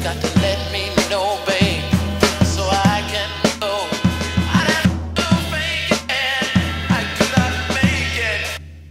got to let me know, babe, so I can go. I have to make it, I cannot make it.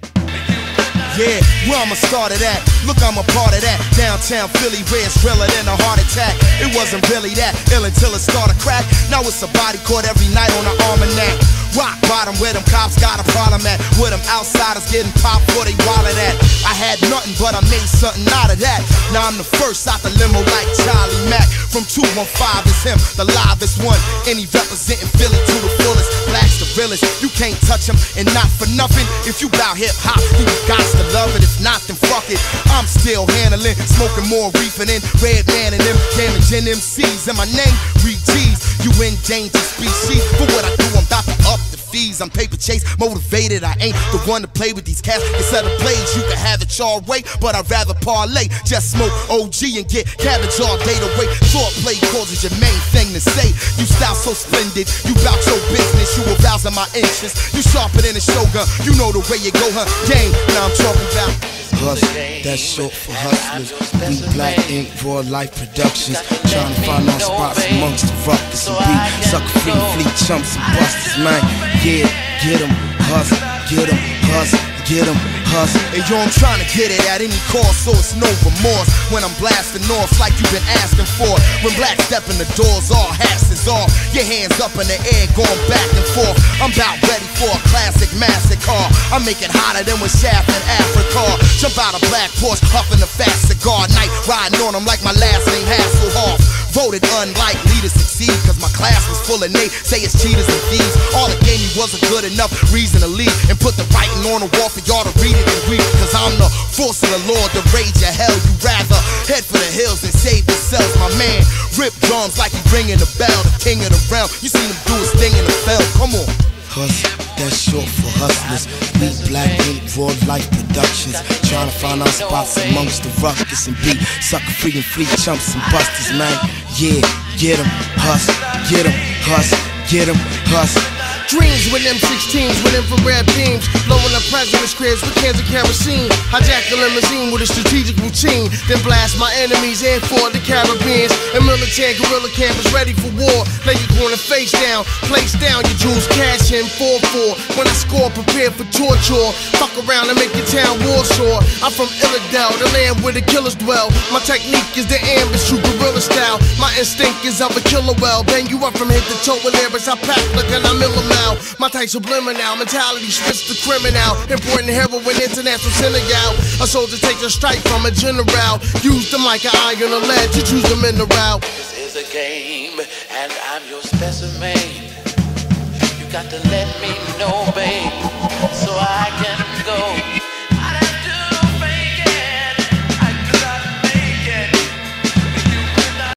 Yeah, where I'ma start it at? Look, I'm a part of that. Downtown Philly, where it's realer than a heart attack. It wasn't really that ill until it started crack. Now it's a body court every night on the almanac. Rock bottom where them cops got a problem at. Where them outsiders getting popped for they wallet at. I had nothing but I made something out of that. Now I'm the first out the limo like Charlie Mack. From 215 is him, the livest one. And he representing Philly to the fullest. Black's the realest, you can't touch him. And not for nothing, if you bout hip hop, then you got to love it. If not, then fuck it. I'm still handling, smoking more reefer than Redman and them damaging MCs. And my name, Reed G's. You endangered species. For what I do, I'm about to up the fees. I'm paper chase motivated. I ain't the one to play with these cats. Instead of plays, you can have it your way, but I'd rather parlay. Just smoke OG and get cabbage all day to wait. Short play causes your main thing to say. You style so splendid, you bout your business, you arousing my interest. You sharper than a shogun, you know the way you go, huh? Game, now I'm talking about Hustle, that's short for hustlers. We Black Ink, Raw Life Productions. Trying to find our spots amongst the ruckus and beat. Sucker free, fleet chumps and busters, man. Yeah, get 'em, hustle, get 'em, hustle, get 'em, hustle. And yo, I'm trying to get it at any cost, so it's no remorse. When I'm blasting off like you've been asking for. When black step in the doors, all hats is off. Your hands up in the air, going back and forth. I'm about ready for a classic massacre. I make it hotter than when Shaft in Africa. Jump out a black Porsche, huffing a fat cigar. Night riding on them like my last name Hasselhoff. Voted unlikely to succeed, cause my class was full of Nate. Say it's cheaters and thieves. All it gave me wasn't good enough reason to leave and put the writing on the wall for y'all to read it and read. Cause I'm the force of the Lord, the rage of hell. You rather head for the hills and save yourselves, my man. Rip drums like he ringing the bell, the king of the realm. You seen him do his thing in the fell, come on. Hustle, that's short for hustlers. We Black Ink, Raw Life Productions. Trying to find our spots amongst the ruckus and beat. Sucker free and fleet chumps and busters, man. Yeah, get 'em, hustle, get 'em, hustle, get 'em, hustle. Dreams with M16s with infrared beams, blowing up president's cribs with cans of kerosene. Hijack the limousine with a strategic routine, then blast my enemies and for the Caribbeans. And military guerrilla campers ready for war. Lay your corner face down, place down your jewels, cash in 4-4. When I score, prepare for torture. Fuck around and make your town war sore. I'm from Illidale, the land where the killers dwell. My technique is the ambush, true guerrilla style. My instinct is of a killer well. Bang you up from head to toe with lyrics I pack like an now. My type subliminal mentality spits the criminal. Important heroin, international Senegal. A soldier takes a strike from a general. Use the mic, an iron, a lead to choose the mineral. This is a game, and I'm your specimen. You got to let me know, babe, so I can go.